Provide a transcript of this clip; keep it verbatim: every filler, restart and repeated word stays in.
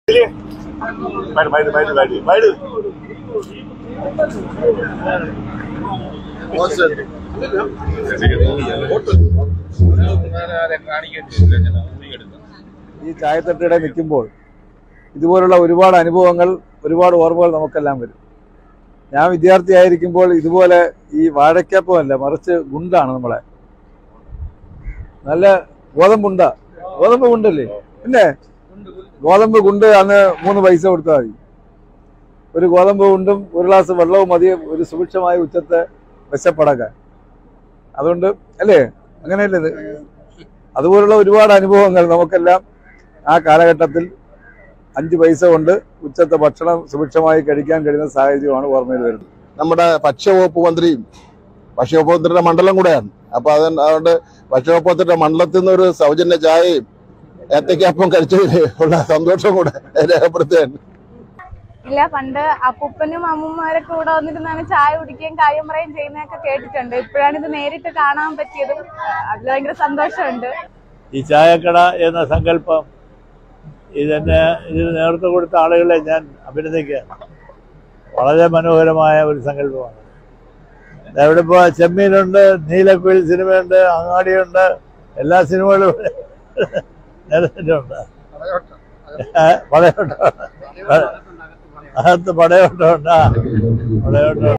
ഈ ചായത്തട്ടയുടെ നിൽക്കുമ്പോൾ ഇതുപോലുള്ള ഒരുപാട് അനുഭവങ്ങൾ, ഒരുപാട് ഓർമ്മകൾ നമുക്കെല്ലാം വരും. ഞാൻ വിദ്യാർത്ഥിയായിരിക്കുമ്പോൾ ഇതുപോലെ ഈ വാഴയ്ക്കപ്പമല്ല, മറിച്ച് ഗുണ്ടാണ്. നമ്മളെ നല്ല ഗോതമ്പുണ്ട, ഗോതമ്പ് ഗുണ്ടല്ലേ, പിന്നെ ഗോതമ്പ് ഗുണ്ട് അന്ന് മൂന്ന് പൈസ കൊടുത്താൽ മതി. ഒരു ഗോതമ്പ് ഗുണ്ടും ഒരു ഗ്ലാസ് വെള്ളവും മതി ഒരു സുഭിക്ഷമായ ഉച്ചത്തെ വിശപ്പടക്കാൻ. അതുകൊണ്ട് അല്ലേ, അങ്ങനെയല്ലേ ഇത്? അതുപോലുള്ള ഒരുപാട് അനുഭവങ്ങൾ നമുക്കെല്ലാം ആ കാലഘട്ടത്തിൽ അഞ്ച് പൈസ കൊണ്ട് ഉച്ചത്തെ ഭക്ഷണം സുഭിക്ഷമായി കഴിക്കാൻ കഴിയുന്ന സാഹചര്യമാണ് ഓർമ്മയിൽ വരുന്നത്. നമ്മുടെ ഭക്ഷ്യവകുപ്പ് മന്ത്രിയും ഭക്ഷ്യവകുപ്പ് മന്ത്രിയുടെ മണ്ഡലം കൂടെയാണ്. അപ്പൊ അത് അതുകൊണ്ട് ഭക്ഷ്യവകുപ്പ് മന്ത്രിയുടെ മണ്ഡലത്തിൽ നിന്ന് ഒരു സൗജന്യ ചായയും ഏത്തയ്ക്കപ്പം കഴിച്ചതിൽ ഉള്ള സന്തോഷം കൂടെ രേഖപ്പെടുത്തുകയാണ്. ഇല്ല, പണ്ട് അപ്പൂപ്പനും അമ്മൂമ്മമാരൊക്കെ കൂടെ വന്നിരുന്നാണ് ചായ കുടിക്കുകയും കാര്യം പറയുകയും ചെയ്യുന്നതൊക്കെ കേട്ടിട്ടുണ്ട്. ഇപ്പോഴാണ് ഇത് നേരിട്ട് കാണാൻ പറ്റിയതും അതിൽ ഭയങ്കര സന്തോഷമുണ്ട്. ഈ ചായക്കട എന്ന സങ്കല്പം ഇതെന്നെ ഇതിന് നേതൃത്വം കൊടുത്ത ആളുകളെ ഞാൻ അഭിനന്ദിക്കുകയാണ്. വളരെ മനോഹരമായ ഒരു സങ്കല്പമാണ്. ഇവിടെ ഇപ്പോൾ ചെമ്മീനുണ്ട്, നീലക്കുയിൽ സിനിമയുണ്ട്, അങ്ങാടിയുണ്ട്, എല്ലാ സിനിമകളും നേരത്തിലുണ്ട്. പടയോട്ടം, അകത്ത് പടയോട്ടമുണ്ട്, പടയോട്ടം.